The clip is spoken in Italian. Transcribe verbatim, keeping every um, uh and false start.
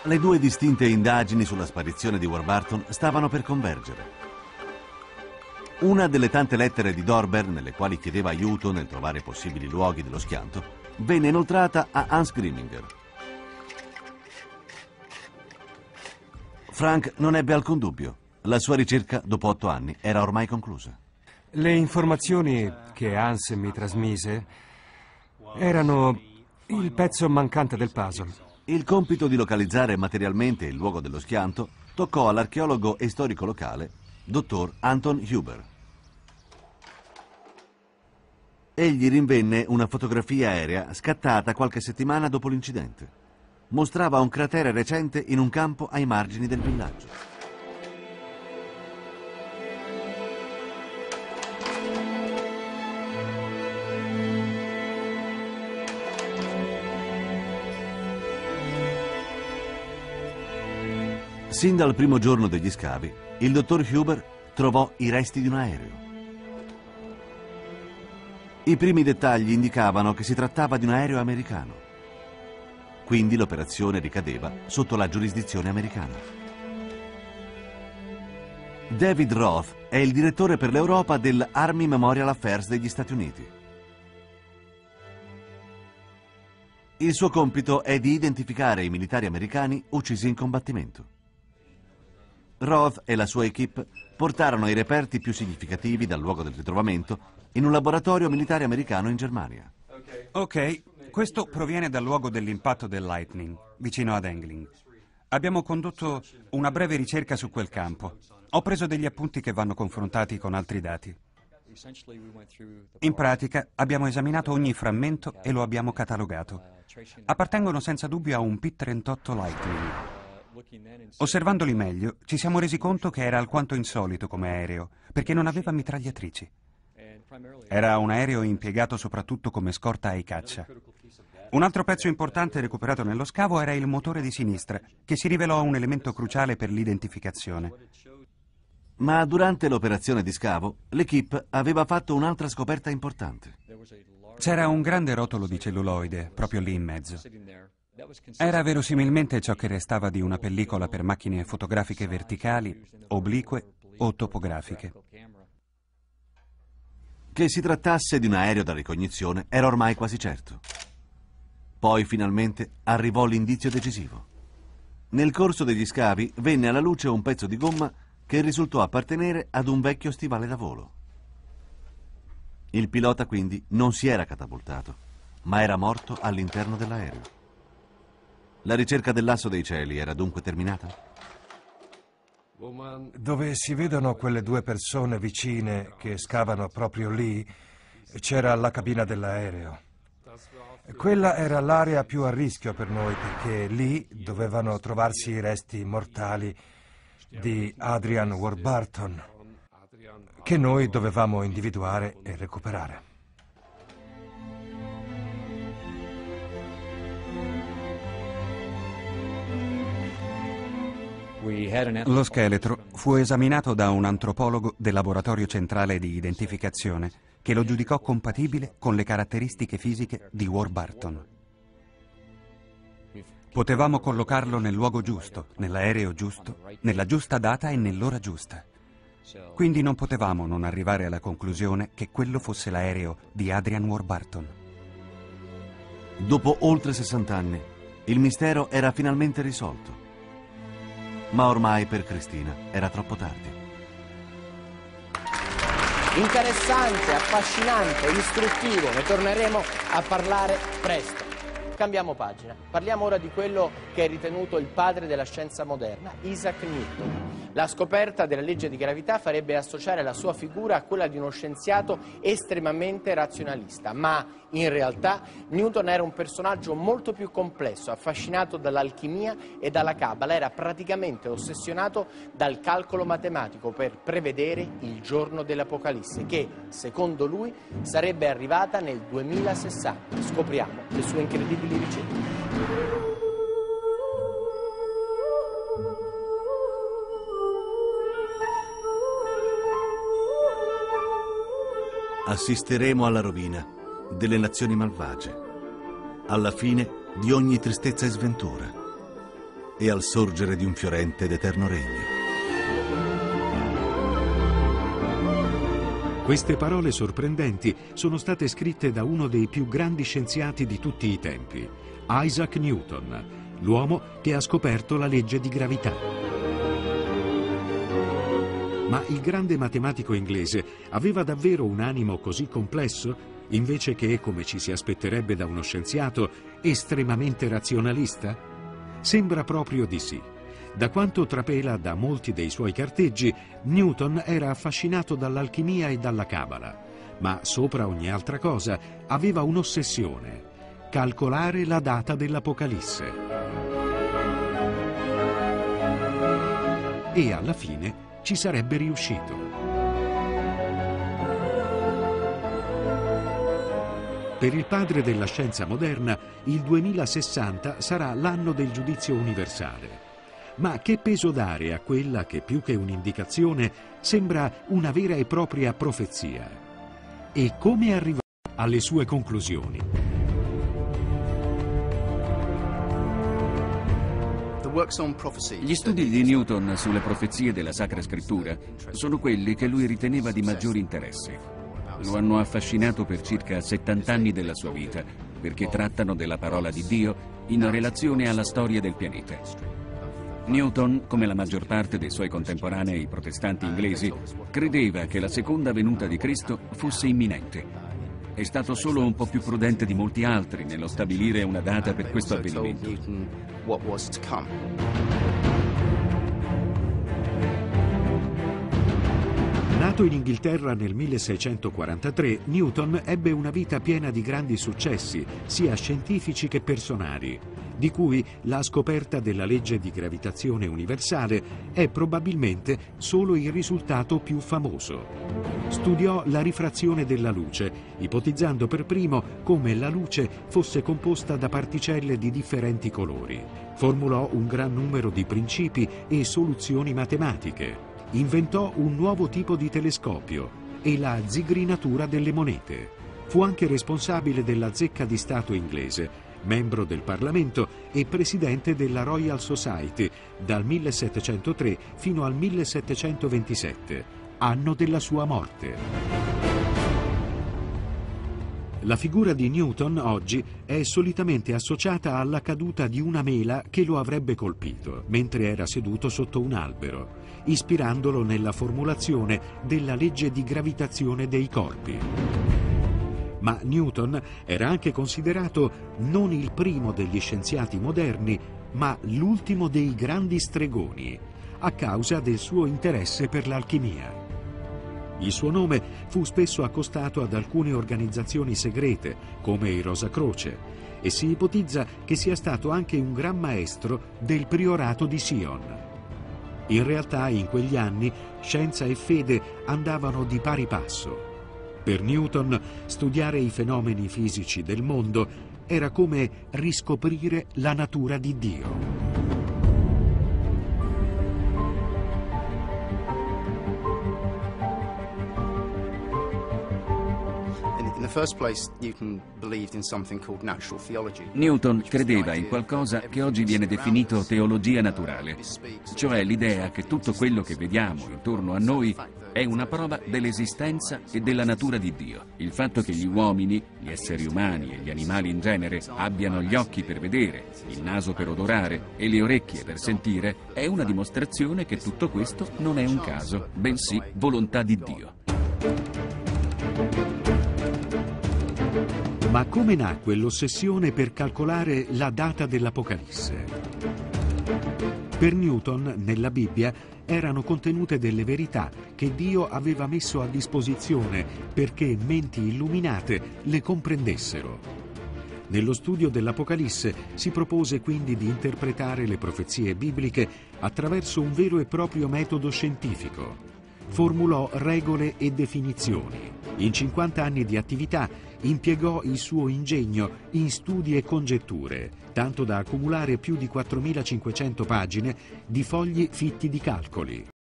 Le due distinte indagini sulla sparizione di Warburton stavano per convergere. Una delle tante lettere di Dorber, nelle quali chiedeva aiuto nel trovare possibili luoghi dello schianto, venne inoltrata a Hans Grimminger. Frank non ebbe alcun dubbio. La sua ricerca, dopo otto anni, era ormai conclusa. Le informazioni che Hans mi trasmise erano il pezzo mancante del puzzle. Il compito di localizzare materialmente il luogo dello schianto toccò all'archeologo e storico locale, dottor Anton Huber. Egli rinvenne una fotografia aerea scattata qualche settimana dopo l'incidente. Mostrava un cratere recente in un campo ai margini del villaggio. Sin dal primo giorno degli scavi, il dottor Huber trovò i resti di un aereo. I primi dettagli indicavano che si trattava di un aereo americano. Quindi l'operazione ricadeva sotto la giurisdizione americana. David Roth è il direttore per l'Europa dell'Army Memorial Affairs degli Stati Uniti. Il suo compito è di identificare i militari americani uccisi in combattimento. Roth e la sua equipe portarono i reperti più significativi dal luogo del ritrovamento in un laboratorio militare americano in Germania. Ok, questo proviene dal luogo dell'impatto del Lightning, vicino ad Engling. Abbiamo condotto una breve ricerca su quel campo. Ho preso degli appunti che vanno confrontati con altri dati. In pratica abbiamo esaminato ogni frammento e lo abbiamo catalogato. Appartengono senza dubbio a un P trentotto Lightning. Osservandoli meglio, ci siamo resi conto che era alquanto insolito come aereo, perché non aveva mitragliatrici. Era un aereo impiegato soprattutto come scorta ai caccia. Un altro pezzo importante recuperato nello scavo era il motore di sinistra, che si rivelò un elemento cruciale per l'identificazione. Ma durante l'operazione di scavo, l'equipe aveva fatto un'altra scoperta importante. C'era un grande rotolo di celluloide proprio lì in mezzo. Era verosimilmente ciò che restava di una pellicola per macchine fotografiche verticali, oblique o topografiche. Che si trattasse di un aereo da ricognizione era ormai quasi certo. Poi finalmente arrivò l'indizio decisivo. Nel corso degli scavi venne alla luce un pezzo di gomma che risultò appartenere ad un vecchio stivale da volo. Il pilota quindi non si era catapultato, ma era morto all'interno dell'aereo. La ricerca dell'asso dei cieli era dunque terminata? Dove si vedono quelle due persone vicine che scavano proprio lì, c'era la cabina dell'aereo. Quella era l'area più a rischio per noi perché lì dovevano trovarsi i resti mortali di Adrian Warburton, che noi dovevamo individuare e recuperare. Lo scheletro fu esaminato da un antropologo del laboratorio centrale di identificazione che lo giudicò compatibile con le caratteristiche fisiche di Warburton. Potevamo collocarlo nel luogo giusto, nell'aereo giusto, nella giusta data e nell'ora giusta. Quindi non potevamo non arrivare alla conclusione che quello fosse l'aereo di Adrian Warburton. Dopo oltre sessanta anni, il mistero era finalmente risolto. Ma ormai per Cristina era troppo tardi. Interessante, affascinante, istruttivo, ne torneremo a parlare presto. Cambiamo pagina, parliamo ora di quello che è ritenuto il padre della scienza moderna, Isaac Newton. La scoperta della legge di gravità farebbe associare la sua figura a quella di uno scienziato estremamente razionalista, ma in realtà Newton era un personaggio molto più complesso, affascinato dall'alchimia e dalla cabala, era praticamente ossessionato dal calcolo matematico per prevedere il giorno dell'Apocalisse, che, secondo lui, sarebbe arrivata nel duemilasessanta. Scopriamo le sue incredibili ricerche. Assisteremo alla rovina delle nazioni malvagie, alla fine di ogni tristezza e sventura. e al sorgere di un fiorente ed eterno regno. Queste parole sorprendenti sono state scritte da uno dei più grandi scienziati di tutti i tempi, Isaac Newton, l'uomo che ha scoperto la legge di gravità. Ma il grande matematico inglese aveva davvero un animo così complesso, invece che, come ci si aspetterebbe da uno scienziato, estremamente razionalista? Sembra proprio di sì. Da quanto trapela da molti dei suoi carteggi, Newton era affascinato dall'alchimia e dalla cabala, ma sopra ogni altra cosa aveva un'ossessione: calcolare la data dell'Apocalisse. E alla fine ci sarebbe riuscito. Per il padre della scienza moderna, il duemilasessanta sarà l'anno del giudizio universale. Ma che peso dare a quella che, più che un'indicazione, sembra una vera e propria profezia? E come arrivare alle sue conclusioni? Gli studi di Newton sulle profezie della Sacra Scrittura sono quelli che lui riteneva di maggior interesse. Lo hanno affascinato per circa settanta anni della sua vita, perché trattano della parola di Dio in relazione alla storia del pianeta. Newton, come la maggior parte dei suoi contemporanei protestanti inglesi, credeva che la seconda venuta di Cristo fosse imminente. È stato solo un po' più prudente di molti altri nello stabilire una data per questo avvenimento. Nato in Inghilterra nel milleseicentoquarantatré, Newton ebbe una vita piena di grandi successi, sia scientifici che personali, di cui la scoperta della legge di gravitazione universale è probabilmente solo il risultato più famoso. Studiò la rifrazione della luce, ipotizzando per primo come la luce fosse composta da particelle di differenti colori. Formulò un gran numero di principi e soluzioni matematiche. Inventò un nuovo tipo di telescopio e la zigrinatura delle monete. Fu anche responsabile della zecca di Stato inglese, membro del Parlamento e presidente della Royal Society dal millesettecentotre fino al millesettecentoventisette, anno della sua morte. La figura di Newton oggi è solitamente associata alla caduta di una mela che lo avrebbe colpito mentre era seduto sotto un albero, ispirandolo nella formulazione della legge di gravitazione dei corpi. Ma Newton era anche considerato non il primo degli scienziati moderni, ma l'ultimo dei grandi stregoni, a causa del suo interesse per l'alchimia. Il suo nome fu spesso accostato ad alcune organizzazioni segrete, come i Rosacroce, e si ipotizza che sia stato anche un gran maestro del priorato di Sion. In realtà, in quegli anni, scienza e fede andavano di pari passo. Per Newton, studiare i fenomeni fisici del mondo era come riscoprire la natura di Dio. Newton credeva in qualcosa che oggi viene definito teologia naturale, cioè l'idea che tutto quello che vediamo intorno a noi è una prova dell'esistenza e della natura di Dio. Il fatto che gli uomini, gli esseri umani e gli animali in genere abbiano gli occhi per vedere, il naso per odorare e le orecchie per sentire è una dimostrazione che tutto questo non è un caso, bensì volontà di Dio. Ma come nacque l'ossessione per calcolare la data dell'Apocalisse? Per Newton, nella Bibbia, erano contenute delle verità che Dio aveva messo a disposizione perché menti illuminate le comprendessero. Nello studio dell'Apocalisse si propose quindi di interpretare le profezie bibliche attraverso un vero e proprio metodo scientifico. Formulò regole e definizioni. In cinquanta anni di attività impiegò il suo ingegno in studi e congetture, tanto da accumulare più di quattromilacinquecento pagine di fogli fitti di calcoli.